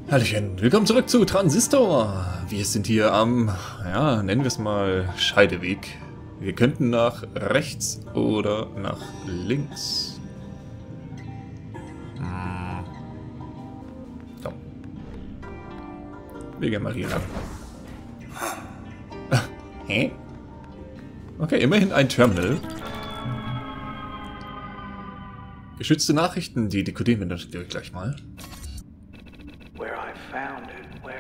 Hallöchen, willkommen zurück zu Transistor. Wir sind hier am, ja, nennen wir es mal Scheideweg. Wir könnten nach rechts oder nach links. Komm. Wir gehen mal hier lang. Hä? Okay, immerhin ein Terminal. Geschützte Nachrichten, die dekodieren wir natürlich gleich mal. Where I found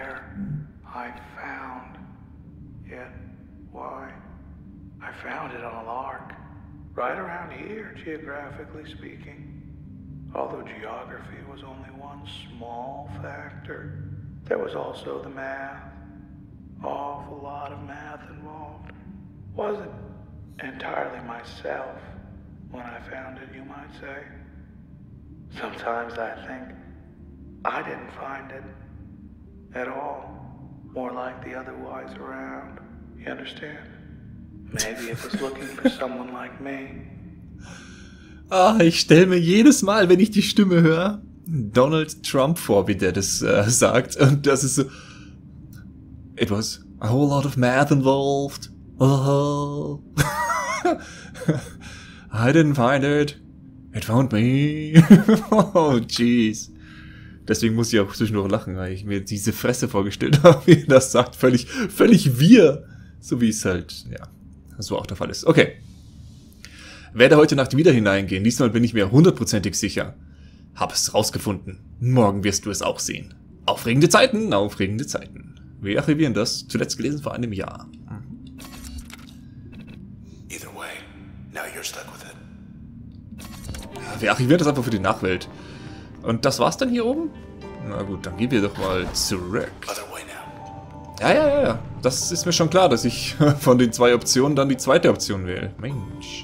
it, why? I found it on a lark, right around here, geographically speaking. Although geography was only one small factor, there was also the math. Awful lot of math involved. Wasn't entirely myself when I found it, you might say. Sometimes I think I didn't find it at all. More like the other wise around. You understand? Maybe it was looking for someone like me. Ich stelle mir jedes Mal, wenn ich die Stimme höre, Donald Trump vor, wie der das sagt. Und das ist so... It was a whole lot of math involved. Oh. I didn't find it. It found me. Oh, jeez. Deswegen muss ich auch zwischendurch lachen, weil ich mir diese Fresse vorgestellt habe, wie er das sagt. Völlig wir. So wie es halt, ja, so auch der Fall ist. Okay. Werde heute Nacht wieder hineingehen. Diesmal bin ich mir 100%ig sicher. Hab es rausgefunden. Morgen wirst du es auch sehen. Aufregende Zeiten, aufregende Zeiten. Wir archivieren das. Zuletzt gelesen vor einem Jahr. Either way, now you're stuck with it. Ja, wir archivieren das einfach für die Nachwelt. Und das war's dann hier oben? Na gut, dann gehen wir doch mal zurück. Ja. Das ist mir schon klar, dass ich von den zwei Optionen dann die zweite Option wähle. Mensch.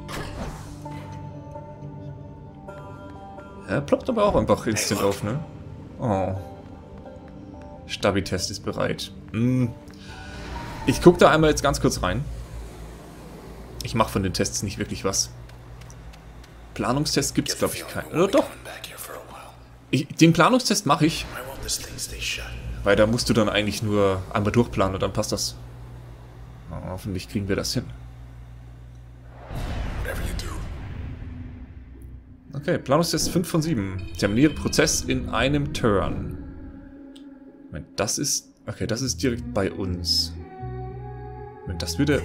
Er ploppt aber auch einfach instant auf, ne? Oh. Stabi-Test ist bereit. Ich gucke da einmal jetzt ganz kurz rein. Ich mache von den Tests nicht wirklich was. Planungstest gibt es, glaube ich, keinen. Oder doch? Den Planungstest mache ich. Weil da musst du dann eigentlich nur einmal durchplanen und dann passt das. Oh, hoffentlich kriegen wir das hin. Okay, Planungstest 5 von 7. Terminiere Prozess in einem Turn. Moment, das ist... Okay, das ist direkt bei uns. Moment, das würde...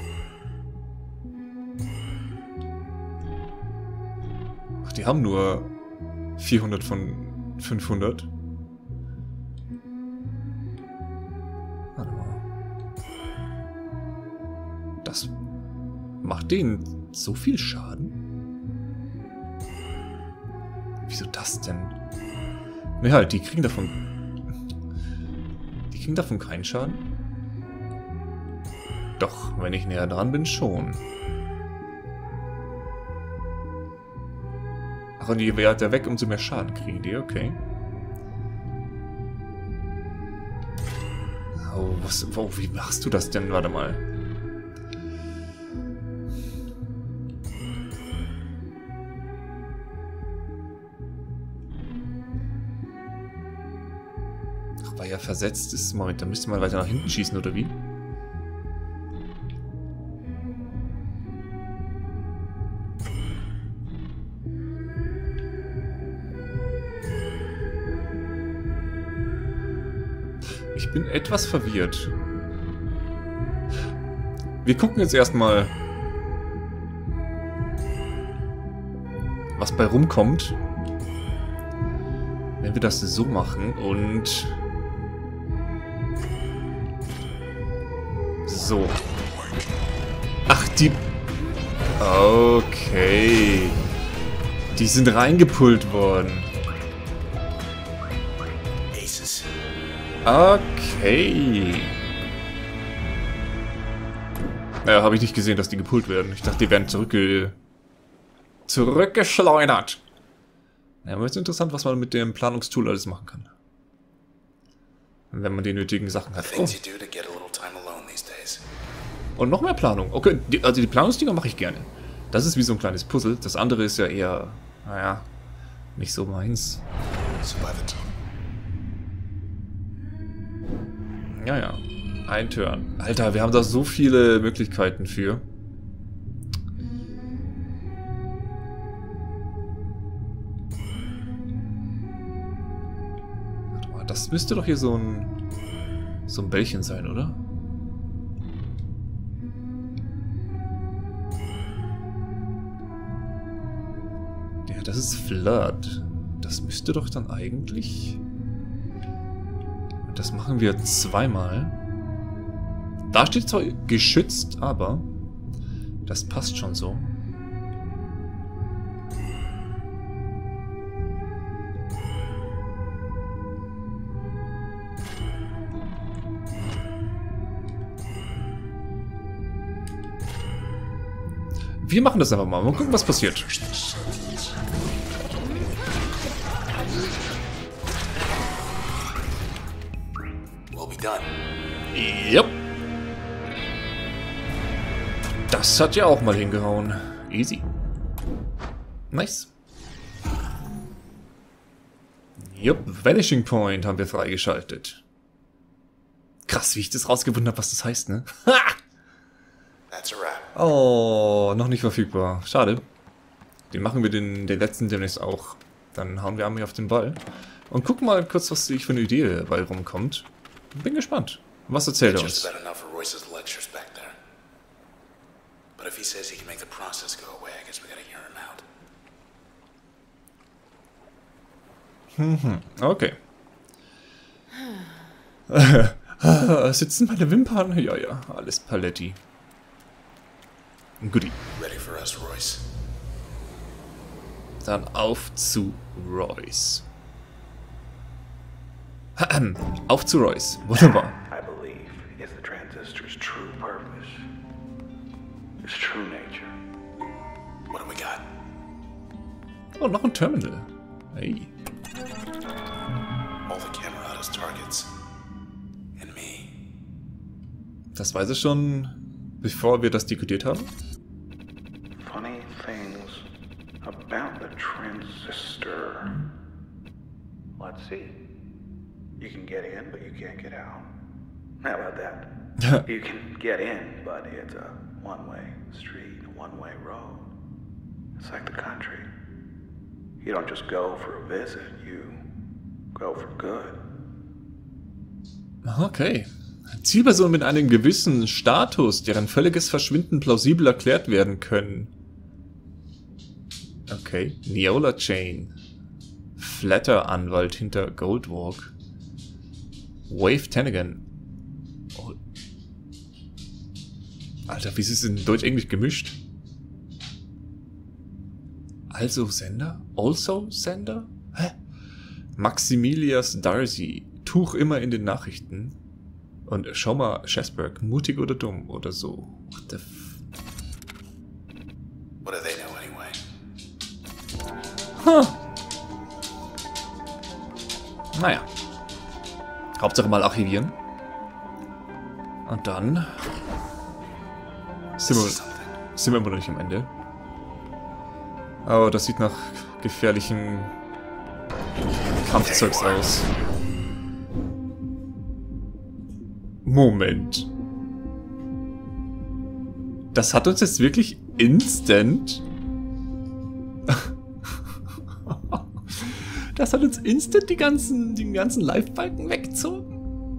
Ach, die haben nur 400 von 500. Warte mal. Das macht denen so viel Schaden? Wieso das denn? Ne, halt, die kriegen davon... Die kriegen davon keinen Schaden? Doch, wenn ich näher dran bin, schon. Ach, und je weiter weg, umso mehr Schaden kriegen die, okay. Oh, wie machst du das denn? Warte mal. Ach, weil er versetzt ist. Moment, da müsste man weiter nach hinten schießen, oder wie? Ich bin etwas verwirrt. Wir gucken jetzt erstmal, was bei rumkommt, wenn wir das so machen und so. Ach, die... Okay. Die sind reingepullt worden. Okay. Naja, habe ich nicht gesehen, dass die gepult werden. Ich dachte, die werden zurückgeschleudert. Ja, aber es ist interessant, was man mit dem Planungstool alles machen kann. Wenn man die nötigen Sachen hat. Oh. Und noch mehr Planung. Okay, also die Planungsdinger mache ich gerne. Das ist wie so ein kleines Puzzle. Das andere ist ja eher, naja, nicht so meins. Ja, ja. Ein Turn. Alter, wir haben da so viele Möglichkeiten für. Warte mal, das müsste doch hier so ein Bällchen sein, oder? Ja, das ist Flirt. Das müsste doch dann eigentlich... Das machen wir zweimal. Da steht zwar geschützt, aber das passt schon so. Wir machen das einfach mal. Mal gucken, was passiert. Yep. Das hat ja auch mal hingehauen. Easy. Nice. Yep, Vanishing Point haben wir freigeschaltet. Krass, wie ich das rausgefunden habe, was das heißt, ne? Ha! Oh, noch nicht verfügbar. Schade. Den machen wir den letzten demnächst auch. Dann hauen wir Army auf den Ball. Und gucken mal kurz, was ich für eine Idee dabei rumkommt. Bin gespannt. Was erzählt er uns? Okay. Sitzen meine Wimpern? Ja, ja, alles Paletti. Goodie. Dann auf zu Royce. Auf zu Royce. Wunderbar. I believe is the transistor's true purpose. Its true nature. What do we got? Oh, noch ein Terminal. Hey. All the Camerata's targets. And me. Das weiß er schon, bevor wir das dekodiert haben? Funny things about the transistor. Let's see. You can get in, but you can't get out. How about that? You can get in, but it's a one-way street, a one-way road. It's like the country. You don't just go for a visit, you go for good. Okay. Zielpersonen mit einem gewissen Status, deren völliges Verschwinden plausibel erklärt werden können. Okay. Neola Chain. Flatter-Anwalt hinter Goldwalk. Wave Tanagan. Oh. Alter, wie ist es in Deutsch-Englisch gemischt? Also Sender? Also Sender? Hä? Maximilias Darcy. Tuch immer in den Nachrichten. Und schau mal, Shasberg, mutig oder dumm oder so. What the f... What do they know anyway? Huh. Naja. Hauptsache mal archivieren. Und dann sind wir immer noch nicht am Ende. Aber das sieht nach gefährlichen Kampfzeugs aus. Moment. Das hat uns jetzt wirklich instant... Das hat uns instant den ganzen Live-Balken weggezogen.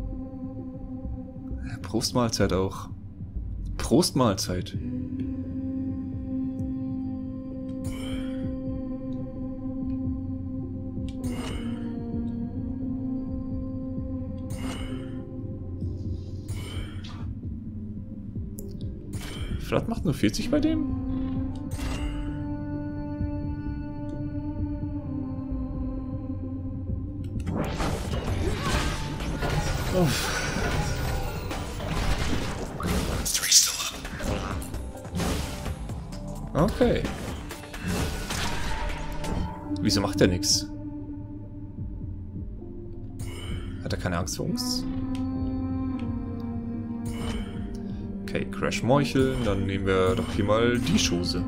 Prostmahlzeit auch. Prostmahlzeit. Flat macht nur 40 bei dem? Uff. Okay. Wieso macht er nichts? Hat er keine Angst vor uns? Okay, Crash Meucheln, dann nehmen wir doch hier mal die Chose.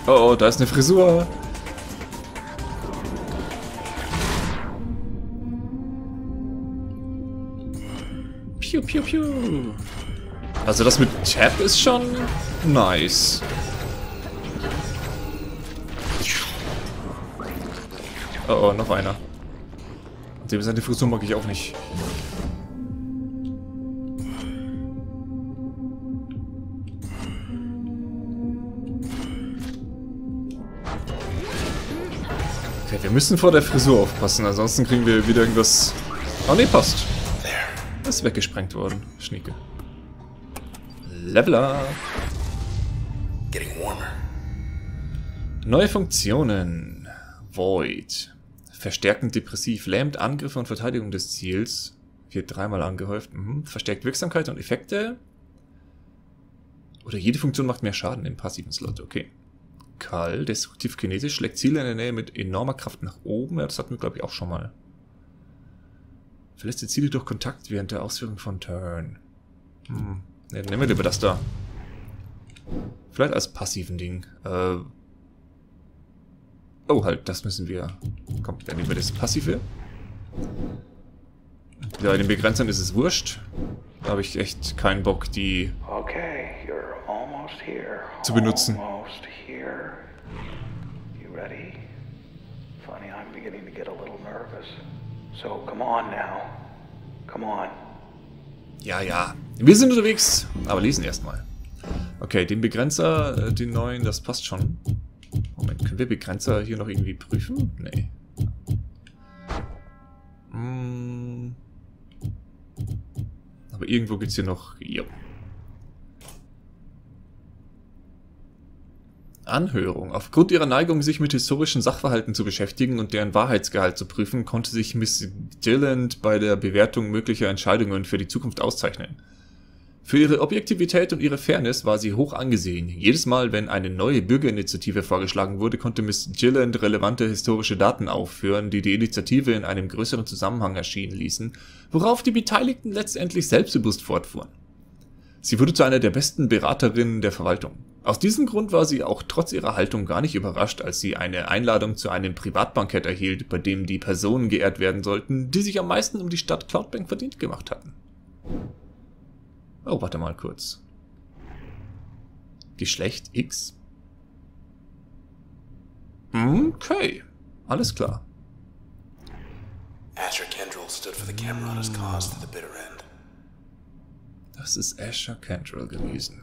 Oh, da ist eine Frisur. Piu, piu, piu. Also das mit Tab ist schon nice. Oh, noch einer. Dem seine Frisur mag ich auch nicht. Okay, wir müssen vor der Frisur aufpassen, ansonsten kriegen wir wieder irgendwas... Oh ne, passt. Ist weggesprengt worden, Schnieke. Level up. Neue Funktionen. Void. Verstärkend depressiv. Lähmt Angriffe und Verteidigung des Ziels. Wird dreimal angehäuft. Verstärkt Wirksamkeit und Effekte. Oder jede Funktion macht mehr Schaden im passiven Slot. Okay. Kall. Destruktiv kinetisch. Schlägt Ziele in der Nähe mit enormer Kraft nach oben. Ja, das hatten wir, glaube ich, auch schon mal. Verlässt die Ziele durch Kontakt während der Ausführung von Turn. Ne, nehmen wir lieber das da. Vielleicht als passiven Ding. Oh, halt, das müssen wir... Komm, dann nehmen wir das Passive. Ja, den Begrenzern ist es wurscht. Da habe ich echt keinen Bock, die zu benutzen. Almost here. You ready? Funny, I'm beginning to get a little nervous. So come on now. Come on. Ja, ja. Wir sind unterwegs, aber lesen erstmal. Okay, den Begrenzer, den neuen, das passt schon. Moment, können wir Begrenzer hier noch irgendwie prüfen? Nee. Aber irgendwo gibt es hier noch... Jo. Anhörung. Aufgrund ihrer Neigung, sich mit historischen Sachverhalten zu beschäftigen und deren Wahrheitsgehalt zu prüfen, konnte sich Miss Gilland bei der Bewertung möglicher Entscheidungen für die Zukunft auszeichnen. Für ihre Objektivität und ihre Fairness war sie hoch angesehen. Jedes Mal, wenn eine neue Bürgerinitiative vorgeschlagen wurde, konnte Miss Gilland relevante historische Daten aufführen, die die Initiative in einem größeren Zusammenhang erscheinen ließen, worauf die Beteiligten letztendlich selbstbewusst fortfuhren. Sie wurde zu einer der besten Beraterinnen der Verwaltung. Aus diesem Grund war sie auch trotz ihrer Haltung gar nicht überrascht, als sie eine Einladung zu einem Privatbankett erhielt, bei dem die Personen geehrt werden sollten, die sich am meisten um die Stadt Cloudbank verdient gemacht hatten. Oh, warte mal kurz. Geschlecht X? Okay, alles klar. Asher Kendrill stood for the Camaradas cause to the bitter end. Das ist Asher Kendrill gewesen.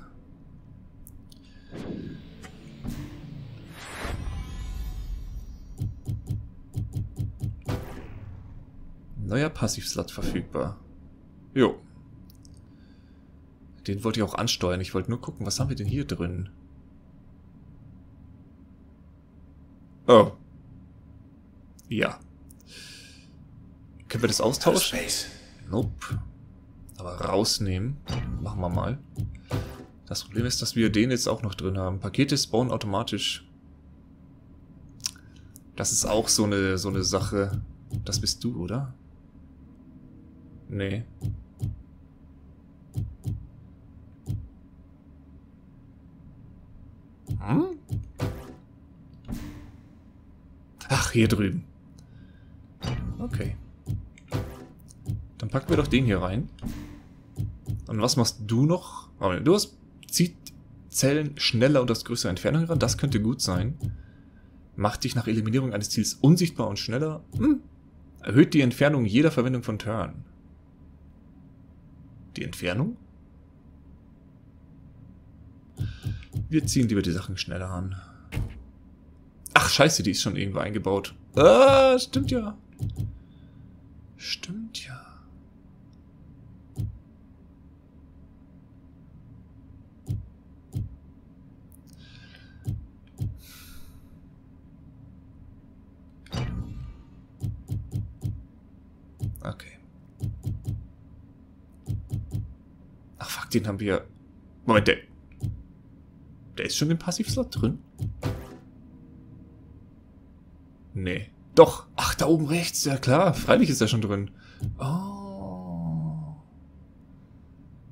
Neuer Passivslot verfügbar. Jo. Den wollte ich auch ansteuern. Ich wollte nur gucken, was haben wir denn hier drin? Oh. Ja. Können wir das austauschen? Nope. Aber rausnehmen. Machen wir mal. Das Problem ist, dass wir den jetzt auch noch drin haben. Pakete spawnen automatisch. Das ist auch so eine Sache. Das bist du, oder? Nee. Ach, hier drüben. Okay. Dann packen wir doch den hier rein. Und was machst du noch? Du hast... Zieht Zellen schneller und aus größerer Entfernung heran. Das könnte gut sein. Macht dich nach Eliminierung eines Ziels unsichtbar und schneller. Erhöht die Entfernung jeder Verwendung von Turn. Die Entfernung? Wir ziehen lieber die Sachen schneller an. Ach, scheiße, die ist schon irgendwo eingebaut. Ah, stimmt ja. Stimmt ja. Okay. Ach fuck, den haben wir... Moment, der ist schon im Passivslot drin? Nee. Doch. Ach, da oben rechts. Ja klar, freilich ist er schon drin. Oh.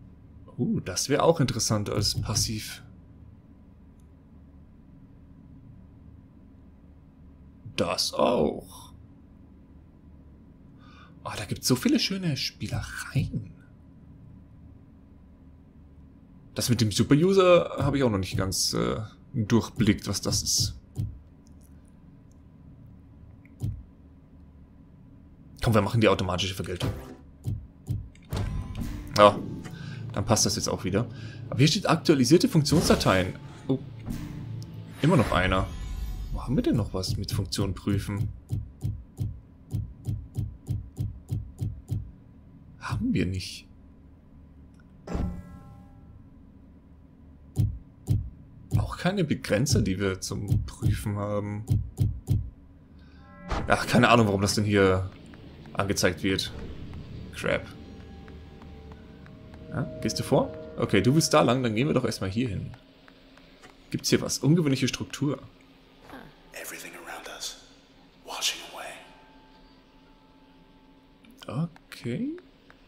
Das wäre auch interessant als Passiv. Das auch. Oh, da gibt es so viele schöne Spielereien. Das mit dem Super-User habe ich auch noch nicht ganz durchblickt, was das ist. Komm, wir machen die automatische Vergeltung. Ja, dann passt das jetzt auch wieder. Aber hier steht aktualisierte Funktionsdateien. Oh, immer noch einer. Wo haben wir denn noch was mit Funktion prüfen? Haben wir nicht. Auch keine Begrenzer, die wir zum Prüfen haben. Ach, keine Ahnung, warum das denn hier angezeigt wird. Crap. Ja, gehst du vor? Okay, du willst da lang, dann gehen wir doch erstmal hier hin. Gibt's hier was? Ungewöhnliche Struktur. Everything around us, washing away. Okay.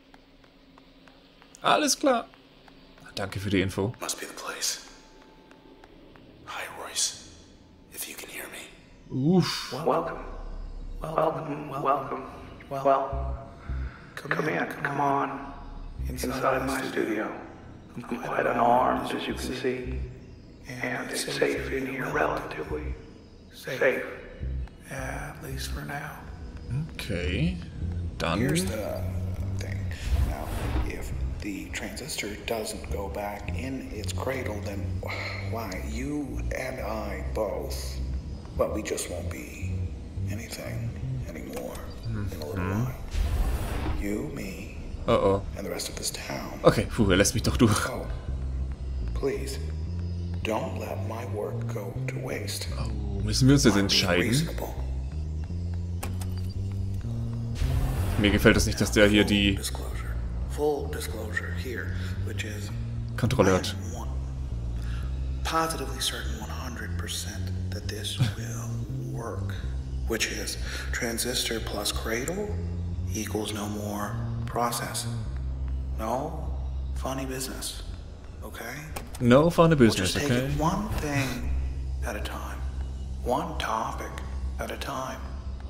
Alles klar. Danke für die Info. Must be the place. Hi, Royce. If you can hear me. Uff. Welcome. Well, come in, come on. Inside my studio. I'm quite unarmed, as you can see. And it's safe in here, relatively. Safe. At least for now. Okay. Dann. Here's the thing. Now, if the transistor doesn't go back in its cradle, then why, you and I both, well, we just won't be anything anymore in a little while. You, me, Oh. and the rest of this town. Okay, puh, er lässt mich doch durch. So, please, don't let my work go to waste. Oh, müssen wir uns jetzt I'm being entscheiden? reasonable. Mir gefällt das nicht, dass der hier die Full disclosure here, which is Kontrolle hat. Positively certain 100% that this will work, which is transistor plus cradle equals no more process. No funny business, okay? No funny We'll business, just take okay? it one thing at a time, one topic at a time.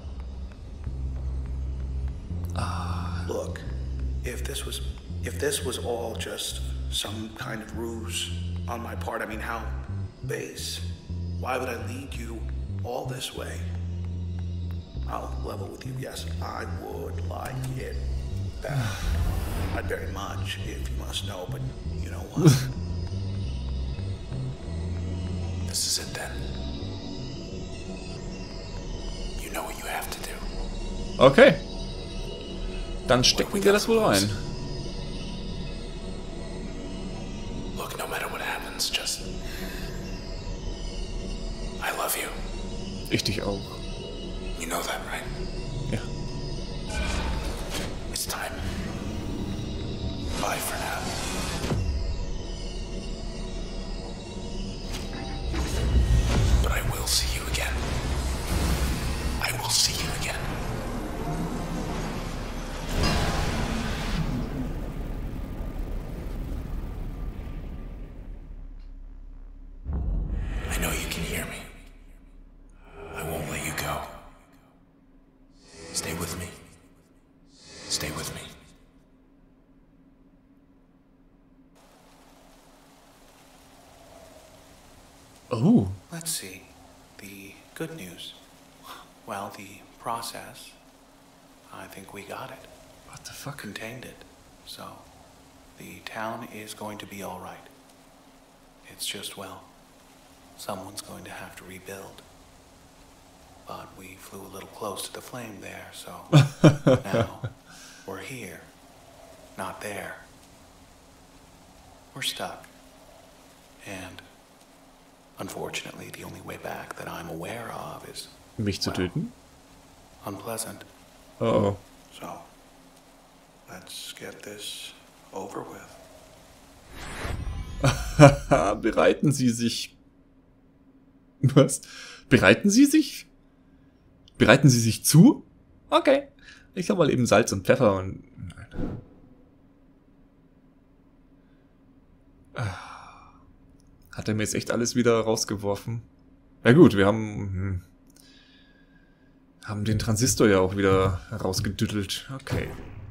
Look, if this was all just some kind of ruse on my part, I mean, how base? Why would I lead you all this way? I'll level with you. Yes, I would like it back. Not very much, if you must know, but you know what? This is it then. You know what you have to do. Okay. Dann stecken wir das wohl rein. Look, no matter what happens, just... I love you. Ich dich auch. You know that, right? Ja. It's time. Bye for now. But I will see you again. I will see you again. I know you can hear me. I won't let you go. Stay with me. Stay with me. Oh. Let's see. The good news. Well, the process, I think we got it. What the fuck? Contained it. So, the town is going to be all right. It's just, well, someone's going to have to rebuild. But we flew a little close to the flame there, so now we're here, not there. We're stuck. And unfortunately, the only way back that I'm aware of is Mich zu töten? unpleasant. Oh. So, let's get this over with. Bereiten Sie sich. Was? Bereiten Sie sich? Bereiten Sie sich zu? Okay. Ich habe mal eben Salz und Pfeffer und... Nein. Hat er mir jetzt echt alles wieder rausgeworfen? Ja gut, wir haben... Haben den Transistor ja auch wieder rausgedüttelt. Okay.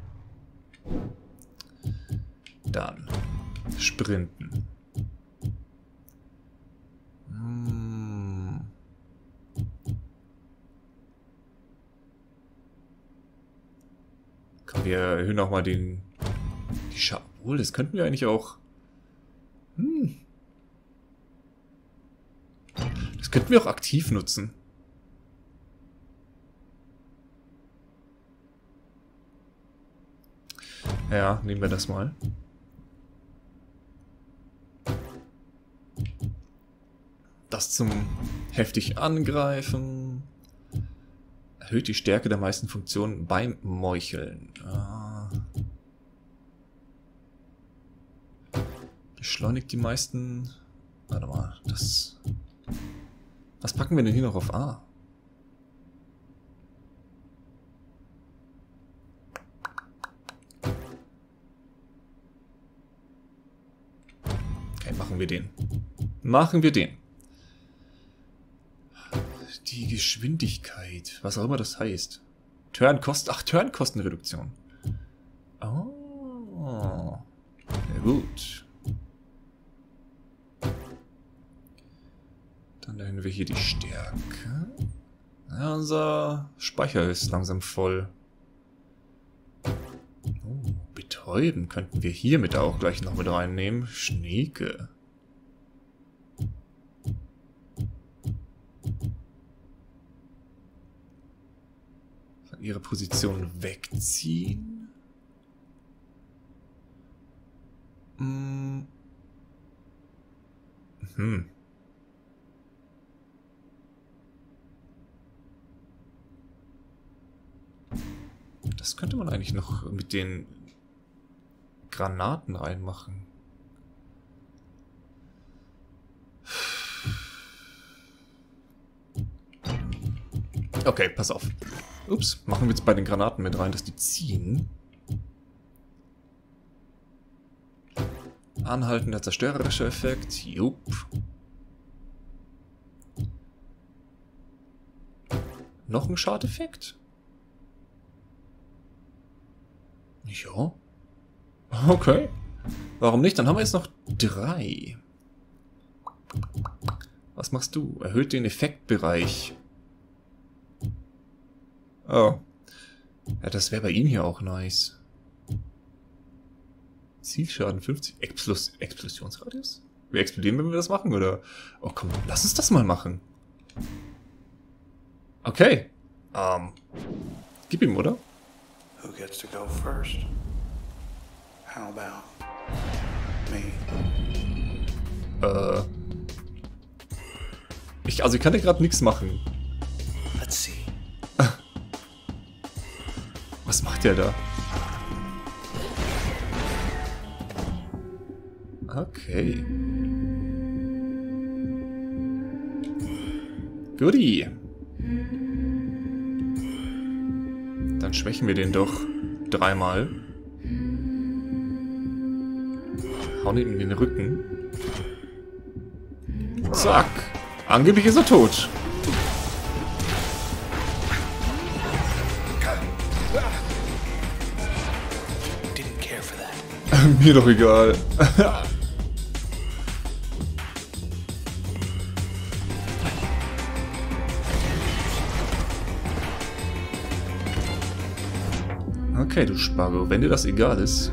Dann sprinten. Komm, wir erhöhen auch mal die Obwohl, das könnten wir eigentlich auch... Das könnten wir auch aktiv nutzen. Ja, nehmen wir das mal. Das zum heftig angreifen. Erhöht die Stärke der meisten Funktionen beim Meucheln. Beschleunigt die meisten... Warte mal, das... Was packen wir denn hier noch auf A? Okay, machen wir den. Machen wir den. Die Geschwindigkeit, was auch immer das heißt. Turnkostenreduktion. Oh. Ja, gut. Dann erhöhen wir hier die Stärke. Ja, unser Speicher ist langsam voll. Oh, betäuben könnten wir hiermit auch gleich noch mit reinnehmen. Schneeke. Von ihrer Position wegziehen. Das könnte man eigentlich noch mit den Granaten reinmachen. Okay, pass auf. Ups, machen wir jetzt bei den Granaten mit rein, dass die ziehen. Anhaltender zerstörerischer Effekt. Jupp. Noch ein Schadeffekt? Ja. Okay. Warum nicht? Dann haben wir jetzt noch 3. Was machst du? Erhöht den Effektbereich. Oh. Ja, das wäre bei ihm hier auch nice. Zielschaden 50. Explosionsradius? Wir explodieren, wenn wir das machen, oder? Oh komm, lass uns das mal machen. Okay. Gib ihm, oder? Who gets to go first? How about me? Ich kann ja gerade nichts machen. Let's see. Was macht der da? Okay. Goodie. Dann schwächen wir den doch 3-mal. Hauen ihn in den Rücken. Zack. Angeblich ist er tot. Didn't care for that. Mir doch egal. Okay, du Spargo, wenn dir das egal ist.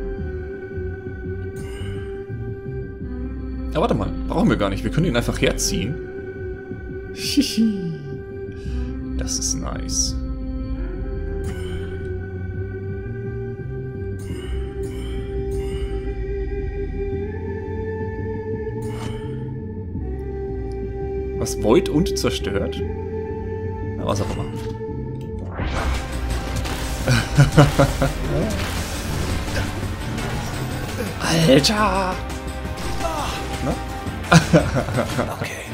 Ja, warte mal, brauchen wir gar nicht. Wir können ihn einfach herziehen. Hihi. Das ist nice. Was Void und zerstört? Na, was auch immer. Alter! Okay,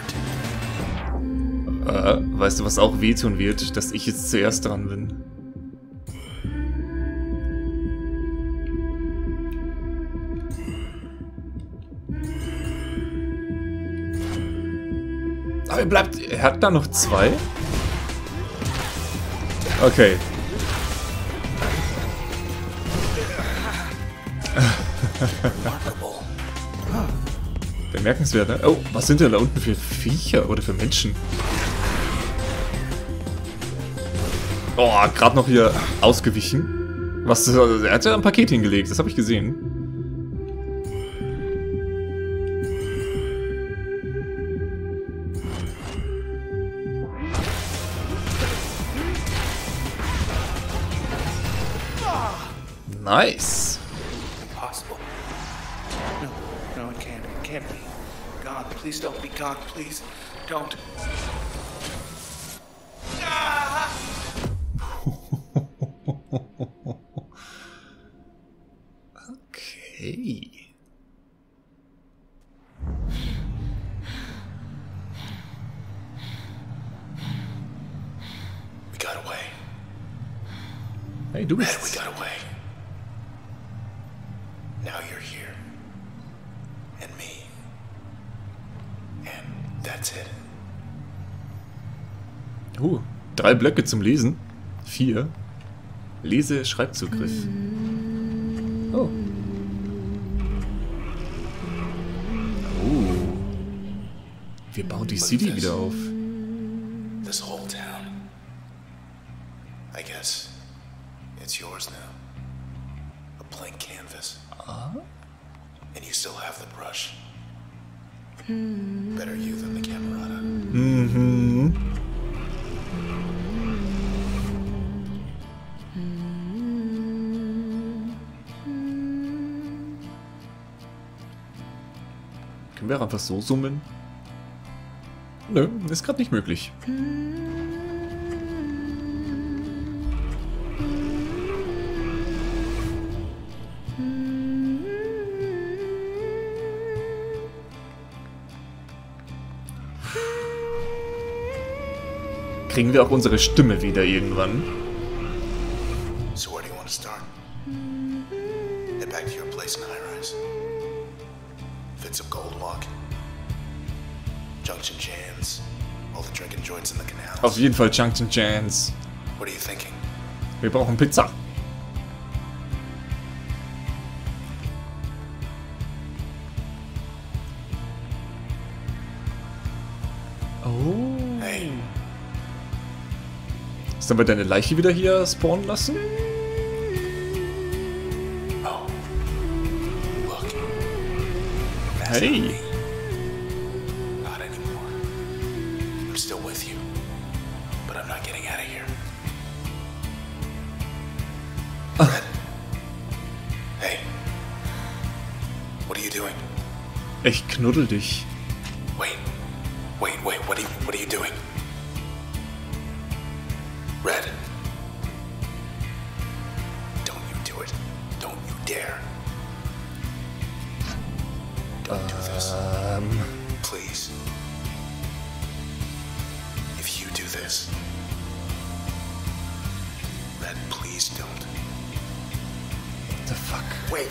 that hurt. Weißt du, was auch wehtun wird? Dass ich jetzt zuerst dran bin. Aber er hat da noch 2. Okay. Bemerkenswert, ne? Oh, was sind denn da unten für Viecher oder für Menschen? Oh, gerade noch hier ausgewichen. Was? Er hat ja ein Paket hingelegt, das habe ich gesehen. Nice. Impossible. No, it can't. It can't be. God, please don't be God. Please don't. Okay. We got away. Hey, du Red, we bist... got away. Now you're here. And me. And that's it. 3 Blöcke zum Lesen. 4. Lese-Schreibzugriff. Oh. Wir bauen die City wieder auf. This whole town. I guess it's yours now. A blank canvas. And you still have the brush. Better you than the Camerata. Mhm. Können wir einfach so summen? Nö, ist gerade nicht möglich. Kriegen wir auch unsere Stimme wieder irgendwann? So where do you want to start? Head back to your place in High-Rise. Fits of Gold Walk. Junction Jans. All the drinking joints in the canals. Auf jeden Fall Junction Jans. What are you thinking? Wir brauchen Pizza. Oh. Hey, Sollen wir deine Leiche wieder hier spawnen lassen? oh. Look. That's Hey. not me. Not anymore. I'm still with you. But I'm not getting out of here. Red? Hey. What are you doing? Ich knuddel dich. Wait. What are you doing? Red. Don't you do it. Don't you dare. Don't do this. Please. If you do this. Red, please don't. What the fuck? Wait.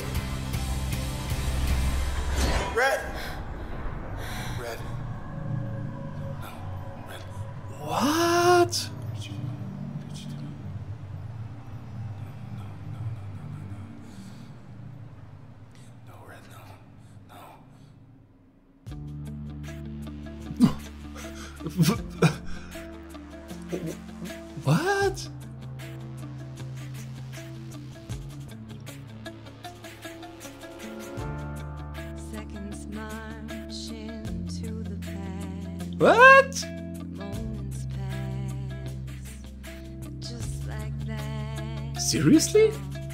Red. Red. No. Red. What? No, Red, no. What? Seconds march into the past. What? Moments pass, just like that. Seriously?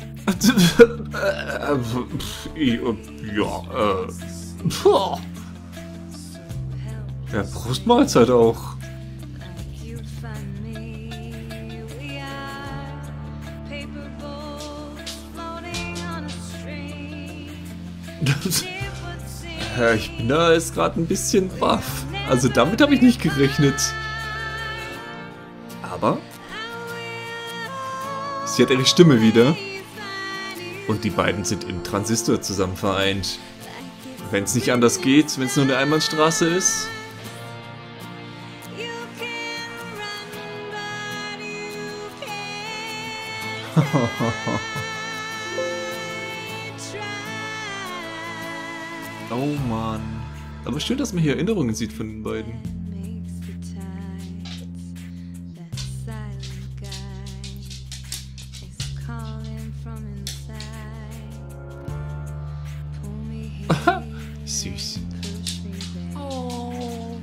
Ja, Brustmahlzeit auch. You find me, we are paper bowls floating on a stream. It would seem Ja, ich bin da jetzt gerade ein bisschen baff. Also damit habe ich nicht gerechnet. Aber sie hat ihre Stimme wieder. Und die beiden sind im Transistor zusammen vereint. Wenn es nicht anders geht, wenn es nur eine Einbahnstraße ist. you can run, but you can't Oh Mann. Aber schön, dass man hier Erinnerungen sieht von den beiden. Süß. Oh.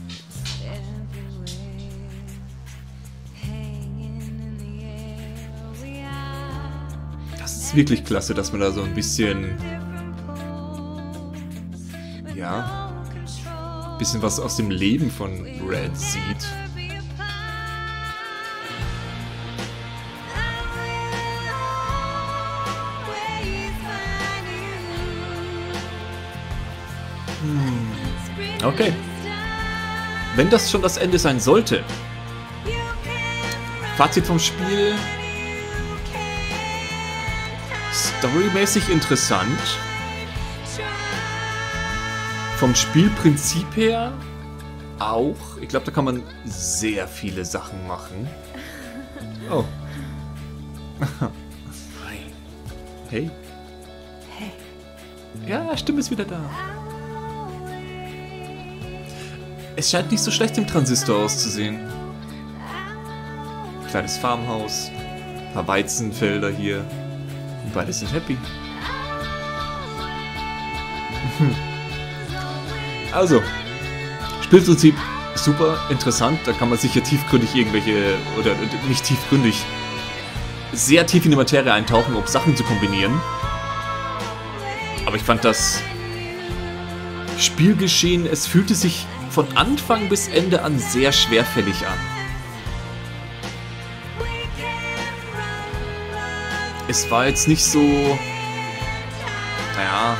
Das ist wirklich klasse, dass man da so ein bisschen, ja, ein bisschen was aus dem Leben von Red sieht. Okay. Wenn das schon das Ende sein sollte. Fazit vom Spiel. Storymäßig interessant. Vom Spielprinzip her auch. Ich glaube, da kann man sehr viele Sachen machen. Oh. Hey. Hey. Ja, Stimme ist wieder da. Es scheint nicht so schlecht im Transistor auszusehen. Kleines Farmhaus, ein paar Weizenfelder hier. Und beide sind happy. Also, Spielprinzip super interessant. Da kann man sicher tiefgründig irgendwelche, oder nicht tiefgründig, sehr tief in die Materie eintauchen, um Sachen zu kombinieren. Aber ich fand das Spielgeschehen, es fühlte sich von Anfang bis Ende an sehr schwerfällig an. Es war jetzt nicht so, naja,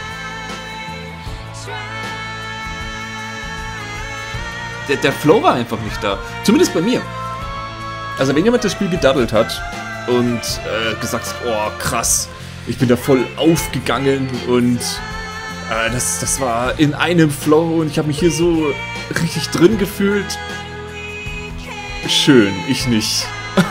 der Flow war einfach nicht da. Zumindest bei mir. Also wenn jemand das Spiel gedaddelt hat und gesagt hat, oh krass, ich bin da voll aufgegangen und das war in einem Flow und ich habe mich hier so richtig drin gefühlt. Schön, ich nicht.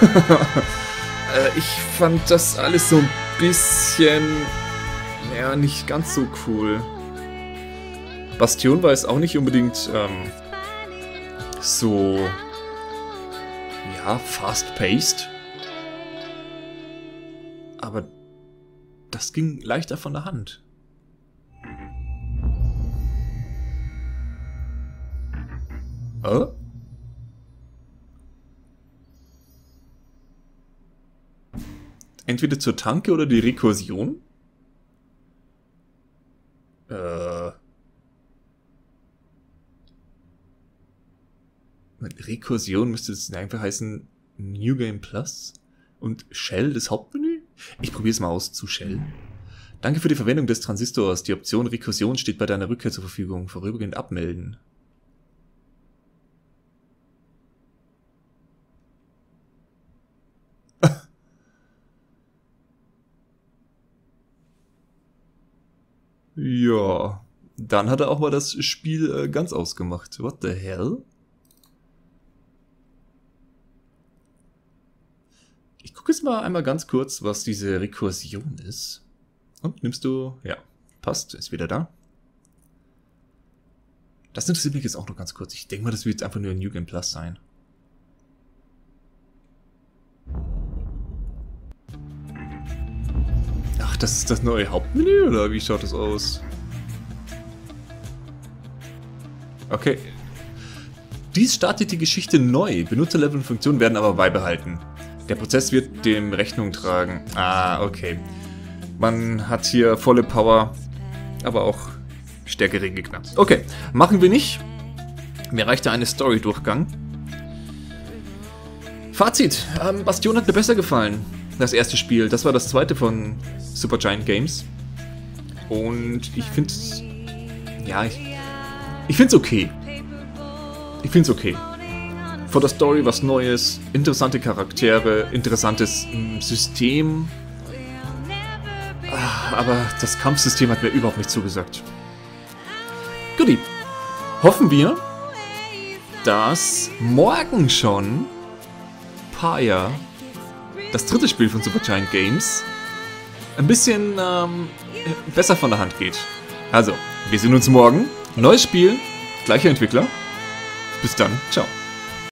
Ich fand das alles so ein bisschen, ja, nicht ganz so cool. Bastion war es auch nicht unbedingt so, ja, fast-paced. Aber das ging leichter von der Hand. Oh? Entweder zur Tanke oder die Rekursion? Rekursion müsste es einfach heißen New Game Plus und Shell das Hauptmenü? Ich probiere es mal aus zu Shell. Danke für die Verwendung des Transistors. Die Option Rekursion steht bei deiner Rückkehr zur Verfügung. Vorübergehend abmelden. Ja, dann hat er auch mal das Spiel ganz ausgemacht. What the hell? Ich gucke jetzt mal einmal ganz kurz, was diese Rekursion ist. Und nimmst du... Ja, passt, ist wieder da. Das interessiert mich jetzt auch noch ganz kurz. Ich denke mal, das wird jetzt einfach nur ein New Game Plus sein. Ach, das ist das neue Hauptmenü, oder wie schaut das aus? Okay. Dies startet die Geschichte neu. Benutzerlevel und Funktionen werden aber beibehalten. Der Prozess wird dem Rechnung tragen. Ah, okay. Man hat hier volle Power, aber auch stärkere Gegner. Okay, machen wir nicht. Mir reichte eine Story-Durchgang. Fazit. Bastion hat mir besser gefallen. Das erste Spiel. Das war das zweite von Supergiant Games. Und ich finde es... Ja, ich finde es okay. Ich finde es okay. Von der Story was Neues, interessante Charaktere, interessantes System. Aber das Kampfsystem hat mir überhaupt nicht zugesagt. Guti. Hoffen wir, dass morgen schon Pyre das dritte Spiel von Supergiant Games ein bisschen besser von der Hand geht. Also, wir sehen uns morgen. Neues Spiel, gleicher Entwickler. Bis dann, ciao.